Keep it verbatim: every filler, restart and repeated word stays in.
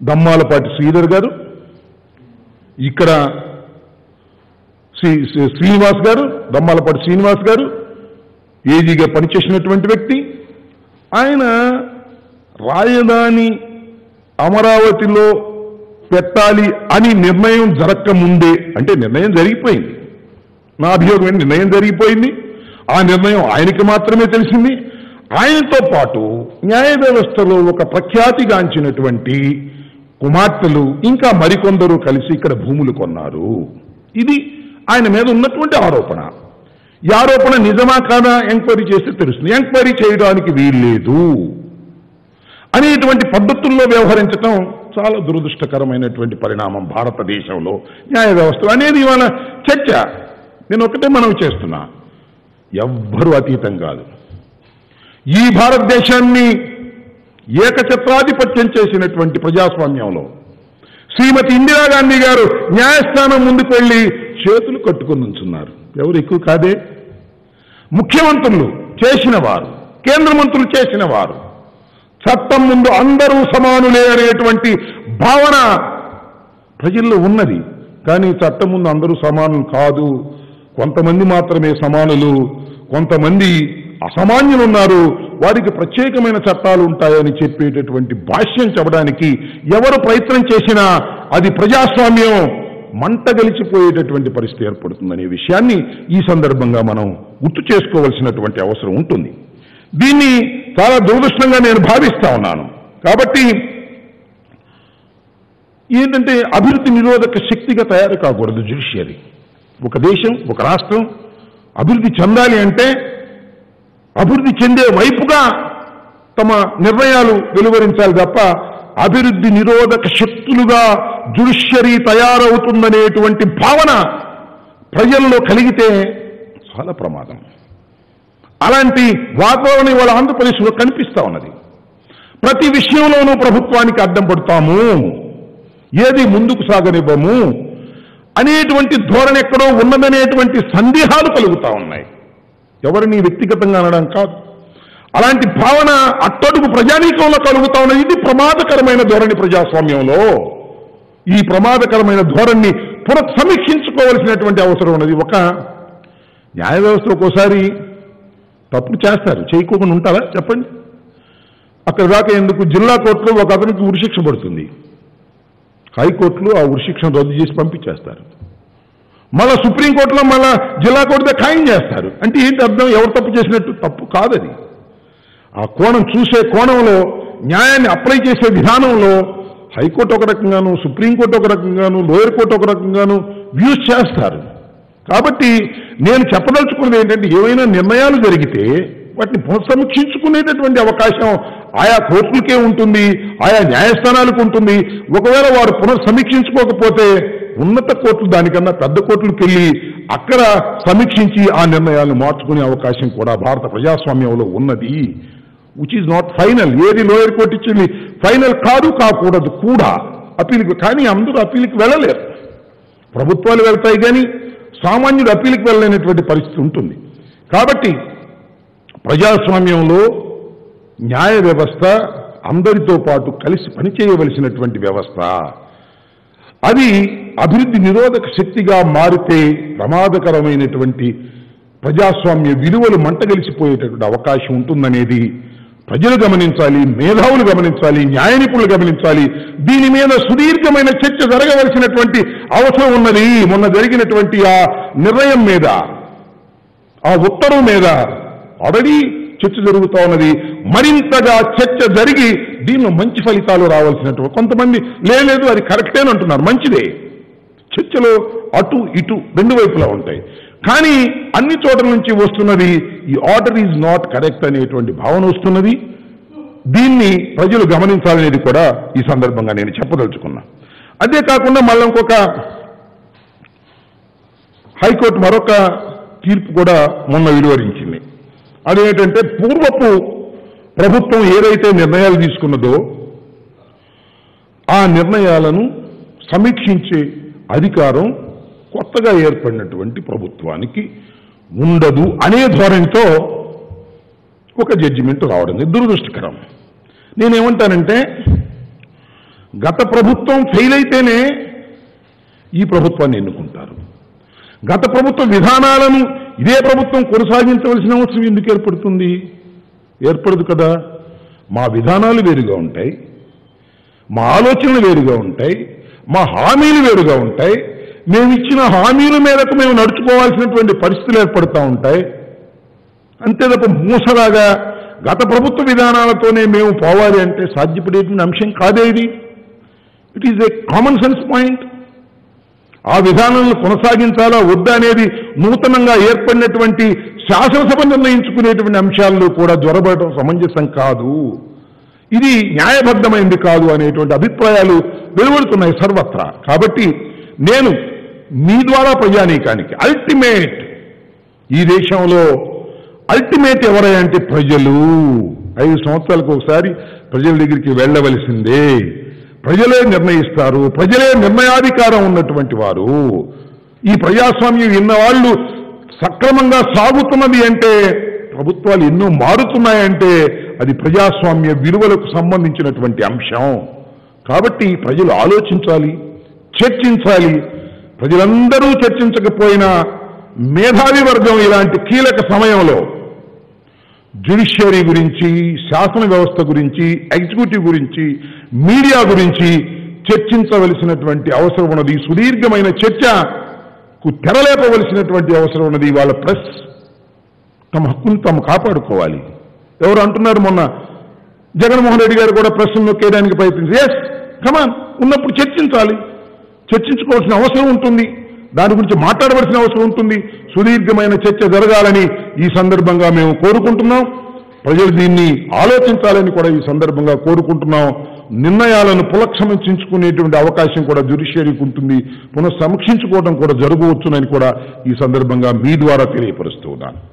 దమ్మాలపాటి శ్రీధర్ గారు, ఇక్కడ శ్రీ శ్రీనివాస్ గారు, దమ్మాలపాటి శ్రీనివాస్ గారు ఏజీగా పనిచేసినటువంటి వ్యక్తి. ఆయన రాజధాని అమరావతిలో పెట్టాలి అని నిర్ణయం జరగక ముందే, అంటే నిర్ణయం జరిగిపోయింది, నా అభియోగం నిర్ణయం జరిగిపోయింది, ఆ నిర్ణయం ఆయనకి మాత్రమే తెలిసింది. ఆయనతో పాటు న్యాయ వ్యవస్థలో ఒక ప్రఖ్యాతిగాంచినటువంటి కుమార్తెలు ఇంకా మరికొందరు కలిసి ఇక్కడ భూములు కొన్నారు. ఇది ఆయన మీద ఉన్నటువంటి ఆరోపణ. ఈ ఆరోపణ నిజమా కాదా ఎంక్వైరీ చేస్తే తెలుస్తుంది. ఎంక్వైరీ చేయడానికి వీల్లేదు అనేటువంటి పద్ధతుల్లో వ్యవహరించడం చాలా దురదృష్టకరమైనటువంటి పరిణామం భారతదేశంలో న్యాయ వ్యవస్థలో అనేది ఇవాళ చర్చ. నేను ఒకటే మనవి చేస్తున్నా, ఎవ్వరూ అతీతం కాదు. ఈ భారతదేశాన్ని ఏకఛత్రాధిపత్యం చేసినటువంటి ప్రజాస్వామ్యంలో శ్రీమతి ఇందిరాగాంధీ గారు న్యాయస్థానం ముందుకు వెళ్లి చేతులు కట్టుకుని ఉంచున్నారు. ఎవరు ఎక్కువ కాదే. ముఖ్యమంత్రులు చేసిన వారు, కేంద్ర మంత్రులు చేసిన వారు, చట్టం ముందు అందరూ సమానులే అనేటువంటి భావన ప్రజల్లో ఉన్నది. కానీ చట్టం ముందు అందరూ సమానులు కాదు, కొంతమంది మాత్రమే సమానులు, కొంతమంది అసామాన్యులు ఉన్నారు, వారికి ప్రత్యేకమైన చట్టాలు ఉంటాయని చెప్పేటటువంటి భాష్యం చెప్పడానికి ఎవరు ప్రయత్నం చేసినా అది ప్రజాస్వామ్యం మంట గెలిచిపోయేటటువంటి పరిస్థితి ఏర్పడుతుందనే విషయాన్ని ఈ సందర్భంగా మనం గుర్తు చేసుకోవాల్సినటువంటి అవసరం ఉంటుంది. దీన్ని చాలా దురదృష్టంగా నేను భావిస్తా ఉన్నాను. కాబట్టి ఏంటంటే అభివృద్ధి నిరోధక శక్తిగా తయారు కాకూడదు జ్యుడిషియరీ. ఒక దేశం, ఒక రాష్ట్రం అభివృద్ధి చెందాలి అంటే అభివృద్ధి చెందే వైపుగా తమ నిర్ణయాలు వెలువరించాలి తప్ప అభివృద్ధి నిరోధక శక్తులుగా జ్యుడిషియరీ తయారవుతుందనేటువంటి భావన ప్రజల్లో కలిగితే చాలా ప్రమాదం. అలాంటి వాతావరణం ఇవాళ ఆంధ్రప్రదేశ్లో కనిపిస్తా ఉన్నది. ప్రతి విషయంలోనూ ప్రభుత్వానికి అడ్డం పడతాము, ఏది ముందుకు సాగనివ్వము అనేటువంటి ధోరణి ఎక్కడో ఉన్నదనేటువంటి సందేహాలు కలుగుతా ఉన్నాయి. ఎవరిని వ్యక్తిగతంగా అనడం కాదు, అలాంటి భావన అట్టడుగు ప్రజానీకంలో కలుగుతా ఉన్నది. ఇది ప్రమాదకరమైన ధోరణి ప్రజాస్వామ్యంలో. ఈ ప్రమాదకరమైన ధోరణిని పునఃసమీక్షించుకోవాల్సినటువంటి అవసరం ఉన్నది. ఒక న్యాయ వ్యవస్థ ఒక్కోసారి తప్పు చేస్తారు, చేయకోకుండా ఉంటారా చెప్పండి? అక్కడ దాకా ఎందుకు జిల్లా కోర్టులో ఒక అతనికి ఉరిశిక్ష పడుతుంది, హైకోర్టులో ఆ ఉరిశిక్షను రద్దు చేసి పంపించేస్తారు. మళ్ళా సుప్రీంకోర్టులో మళ్ళా జిల్లా కోర్టుతో ఖాయం చేస్తారు. అంటే ఏంటి అర్థం? ఎవరు తప్పు చేసినట్టు? తప్పు కాదది. ఆ కోణం చూసే కోణంలో, న్యాయాన్ని అప్లై చేసే విధానంలో హైకోర్టు ఒక రకంగాను, సుప్రీంకోర్టు ఒక రకంగాను, లోయర్ కోర్టు ఒక రకంగాను వ్యూస్ చేస్తారు. కాబట్టి నేను చెప్పదలుచుకున్నది ఏంటంటే, ఏవైనా నిర్ణయాలు జరిగితే వాటిని పునఃసమీక్షించుకునేటటువంటి అవకాశం ఆయా కోర్టులకే ఉంటుంది, ఆయా న్యాయస్థానాలకు ఉంటుంది. ఒకవేళ వారు పునఃసమీక్షించుకోకపోతే ఉన్నత కోర్టులు, దానికన్నా పెద్ద కోర్టులకు వెళ్ళి అక్కడ సమీక్షించి ఆ నిర్ణయాలను మార్చుకునే అవకాశం కూడా భారత ప్రజాస్వామ్యంలో ఉన్నది. Which is not final. ఏది లోయర్ కోర్టు ఇచ్చింది ఫైనల్ కాదు, కాకూడదు కూడా అప్పీల్కి. కానీ అందరూ అప్పీల్కి వెళ్ళలేరు. ప్రభుత్వాలు వెళ్తాయి కానీ సామాన్యుడు అప్పీల్కి వెళ్ళలేనటువంటి పరిస్థితి ఉంటుంది. కాబట్టి ప్రజాస్వామ్యంలో న్యాయ వ్యవస్థ అందరితో పాటు కలిసి పనిచేయవలసినటువంటి వ్యవస్థ. అది అభివృద్ధి నిరోధక శక్తిగా మారితే ప్రమాదకరమైనటువంటి ప్రజాస్వామ్య విలువలు మంటగలిసిపోయేటటువంటి అవకాశం ఉంటుందనేది ప్రజలు గమనించాలి, మేధావులు గమనించాలి, న్యాయ నిపుణులు గమనించాలి. దీని మీద సుదీర్ఘమైన చర్చ జరగవలసినటువంటి అవసరం ఉన్నది. మొన్న జరిగినటువంటి ఆ నిర్ణయం మీద, ఆ ఉత్తర్వు మీద ఆల్రెడీ చర్చ జరుగుతూ ఉన్నది. మరింతగా చర్చ జరిగి దీనిలో మంచి ఫలితాలు రావాల్సినటువంటి, కొంతమంది లేదు అది కరెక్టే అంటున్నారు, మంచిదే. చర్చలో అటు ఇటు రెండు వైపులా ఉంటాయి. కానీ అన్ని చోట్ల నుంచి వస్తున్నది ఈ ఆర్డర్ ఈజ్ నాట్ కరెక్ట్ అనేటువంటి భావన వస్తున్నది. దీన్ని ప్రజలు గమనించాలనేది కూడా ఈ సందర్భంగా నేను చెప్పదలుచుకున్నా. అదే కాకుండా మళ్ళీ ఇంకొక హైకోర్టు మరొక తీర్పు కూడా మొన్న వెలువరించింది. అదేంటంటే, పూర్వపు ప్రభుత్వం ఏదైతే నిర్ణయాలు తీసుకున్నదో ఆ నిర్ణయాలను సమీక్షించే అధికారం కొత్తగా ఏర్పడినటువంటి ప్రభుత్వానికి ఉండదు అనే ధోరణితో ఒక జడ్జిమెంట్ రావడం దురదృష్టకరం. నేనేమంటానంటే, గత ప్రభుత్వం ఫెయిల్ అయితేనే ఈ ప్రభుత్వాన్ని ఎన్నుకుంటారు. గత ప్రభుత్వ విధానాలను ఇదే ప్రభుత్వం కొనసాగించవలసిన అవసరం ఎందుకు ఏర్పడుతుంది? ఏర్పడదు కదా. మా విధానాలు వేరుగా ఉంటాయి, మా ఆలోచనలు వేరుగా ఉంటాయి, మా హామీలు వేరుగా ఉంటాయి. మేము ఇచ్చిన హామీల మేరకు మేము నడుచుకోవాల్సినటువంటి పరిస్థితులు ఏర్పడుతూ ఉంటాయి. అంతే తప్ప మూసలాగా గత ప్రభుత్వ విధానాలతోనే మేము పోవాలి అంటే సాధ్యపడేటువంటి అంశం కాదే ఇది. It is a common sense point. ఆ విధానాలను కొనసాగించాలా వద్దా అనేది నూతనంగా ఏర్పడినటువంటి శాసనసభ నిర్ణయించుకునేటువంటి అంశాల్లో కూడా జ్వరబడటం సమంజసం కాదు, ఇది న్యాయబద్ధమైంది కాదు అనేటువంటి అభిప్రాయాలు వెలువడుతున్నాయి సర్వత్రా. కాబట్టి నేను మీ ద్వారా ప్రజానీకానికి అల్టిమేట్, ఈ దేశంలో అల్టిమేట్ ఎవరంటే ప్రజలు. ఐదు సంవత్సరాలకు ఒకసారి ప్రజల దగ్గరికి వెళ్ళవలసిందే. ప్రజలే నిర్ణయిస్తారు, ప్రజలే నిర్ణయాధికారం ఉన్నటువంటి వారు. ఈ ప్రజాస్వామ్యం ఇన్నవాళ్లు సక్రమంగా సాగుతున్నది అంటే, ప్రభుత్వాలు ఎన్నో మారుతున్నాయంటే అది ప్రజాస్వామ్య విలువలకు సంబంధించినటువంటి అంశం. కాబట్టి ప్రజలు ఆలోచించాలి, చర్చించాలి. ప్రజలందరూ చర్చించకపోయినా మేధావి వర్గం ఇలాంటి కీలక సమయంలో జ్యుడిషియరీ గురించి, శాసన వ్యవస్థ గురించి, ఎగ్జిక్యూటివ్ గురించి, మీడియా గురించి చర్చించవలసినటువంటి అవసరం ఉన్నది. సుదీర్ఘమైన చర్చకు తెరలేపవలసినటువంటి అవసరం ఉన్నది. వాళ్ళ ప్రెస్ తమ హక్కును తాము కాపాడుకోవాలి. ఎవరు అంటున్నారు, మొన్న జగన్మోహన్ రెడ్డి గారు కూడా ప్రెస్ను నొక్కేయడానికి ప్రయత్నించారు. ఎస్ కమాన్, ఉన్నప్పుడు చర్చించాలి, చర్చించుకోవాల్సిన అవసరం ఉంటుంది, దాని గురించి మాట్లాడవలసిన అవసరం ఉంటుంది. సుదీర్ఘమైన చర్చ జరగాలని ఈ సందర్భంగా మేము కోరుకుంటున్నాం. ప్రజలు దీన్ని ఆలోచించాలని కూడా ఈ సందర్భంగా కోరుకుంటున్నాం. నిర్ణయాలను పునఃసమీక్షించుకునేటువంటి అవకాశం కూడా జ్యుడిషియరీకి ఉంటుంది, పునఃసమీక్షించుకోవడం కూడా జరగవచ్చునని కూడా ఈ సందర్భంగా మీ ద్వారా తెలియపరుస్తూ ఉన్నాను.